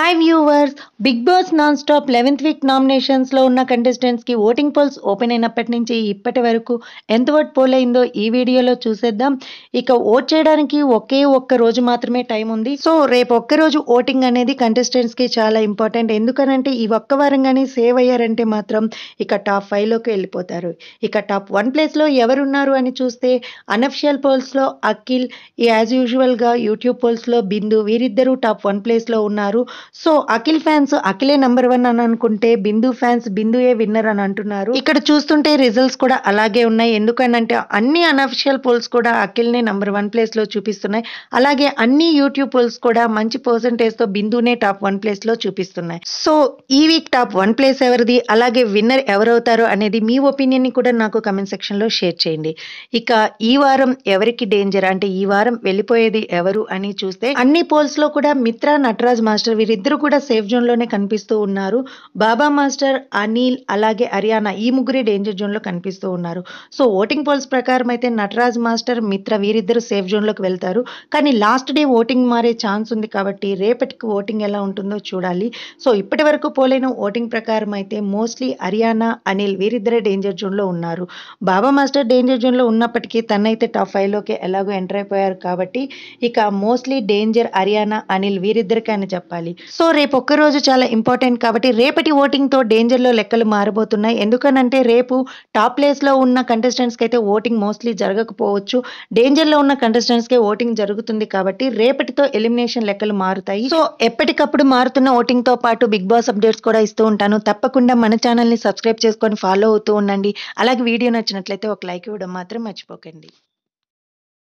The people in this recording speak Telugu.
Hi viewers, big boss non stop 11th week నామినేషన్స్లో ఉన్న కంటెస్టెంట్స్కి ఓటింగ్ పోల్స్ ఓపెన్ అయినప్పటి నుంచి ఇప్పటి వరకు ఎంత ఓట్ పోల్ అయిందో ఈ వీడియోలో చూసేద్దాం. ఇక ఓట్ చేయడానికి ఒకే ఒక్క రోజు మాత్రమే టైం ఉంది. సో రేపు ఒక్కరోజు ఓటింగ్ అనేది కంటెస్టెంట్స్కి చాలా ఇంపార్టెంట్. ఎందుకనంటే ఈ ఒక్క వారంగానే సేవ్ అయ్యారంటే మాత్రం ఇక టాప్ 5లోకి వెళ్ళిపోతారు. ఇక టాప్ 1 ప్లేస్లో ఎవరున్నారు అని చూస్తే అనఫిషియల్ పోల్స్లో అఖిల్, యాజ్ యూజువల్గా యూట్యూబ్ పోల్స్లో బిందు, వీరిద్దరూ టాప్ 1 ప్లేస్లో ఉన్నారు. సో అఖిల్ ఫ్యాన్స్ అఖిలే నెంబర్ 1 అని అనుకుంటే బిందు ఫ్యాన్స్ బిందుయే విన్నర్ అని అంటున్నారు. ఇక్కడ చూస్తుంటే రిజల్ట్స్ కూడా అలాగే ఉన్నాయి. ఎందుకనంటే అన్ని అనఫిషియల్ పోల్స్ కూడా అఖిల్నే నెంబర్ 1 ప్లేస్లో చూపిస్తున్నాయి. అలాగే అన్ని యూట్యూబ్ పోల్స్ కూడా మంచి పర్సంటేజ్తో బిందునే టాప్ 1 ప్లేస్లో చూపిస్తున్నాయి. సో ఈ వీక్ టాప్ 1 ప్లేస్ ఎవరిది, అలాగే విన్నర్ ఎవరవుతారో అనేది మీ ఒపీనియన్ని కూడా నాకు కమెంట్ సెక్షన్లో షేర్ చేయండి. ఇక ఈ వారం ఎవరికి డేంజర్, అంటే ఈ వారం వెళ్ళిపోయేది ఎవరు అని చూస్తే అన్ని పోల్స్ లో కూడా మిత్రా, నటరాజ్ మాస్టర్ వీరిద్దరు కూడా సేఫ్ జోన్ లోనే కనిపిస్తూ ఉన్నారు. బాబా మాస్టర్, అనిల్ అలాగే హర్యానా ఈ ముగ్గురే డేంజర్ జోన్ లో కనిపిస్తూ ఉన్నారు. సో ఓటింగ్ పోల్స్ ప్రకారం అయితే నటరాజ్ మాస్టర్, మిత్ర వీరిద్దరు సేఫ్ జోన్ లోకి వెళ్తారు. కానీ లాస్ట్ డే ఓటింగ్ మారే ఛాన్స్ ఉంది కాబట్టి రేపటికి ఓటింగ్ ఎలా ఉంటుందో చూడాలి. సో ఇప్పటి వరకు పోలైన ఓటింగ్ ప్రకారం అయితే మోస్ట్లీ హర్యానా, అనిల్ వీరిద్దరే డేంజర్ జోన్ లో ఉన్నారు. బాబా మాస్టర్ డేంజర్ జోన్ లో ఉన్నప్పటికీ తనైతే టాప్ 5లోకి ఎలాగో ఎంటర్ అయిపోయారు కాబట్టి ఇక మోస్ట్లీ డేంజర్ హర్యానా, అనిల్ వీరిద్దరికే అని చెప్పాలి. సో రేపు ఒక్క రోజు చాలా ఇంపార్టెంట్ కాబట్టి రేపటి ఓటింగ్ తో డేంజర్ లో లెక్కలు మారబోతున్నాయి. ఎందుకనంటే రేపు టాప్ ప్లేస్ లో ఉన్న కంటెస్టెంట్స్ కి అయితే ఓటింగ్ మోస్ట్లీ జరగకపోవచ్చు. డేంజర్ లో ఉన్న కంటెస్టెంట్స్ కే ఓటింగ్ జరుగుతుంది కాబట్టి రేపటితో ఎలిమినేషన్ లెక్కలు మారుతాయి. సో ఎప్పటికప్పుడు మారుతున్న ఓటింగ్ తో పాటు బిగ్ బాస్ అప్డేట్స్ కూడా ఇస్తూ ఉంటాను. తప్పకుండా మన ఛానల్ ని సబ్స్క్రైబ్ చేసుకొని ఫాలో అవుతూ ఉండండి. అలాగే వీడియో నచ్చినట్లయితే ఒక లైక్ ఇవ్వడం మాత్రం మర్చిపోకండి.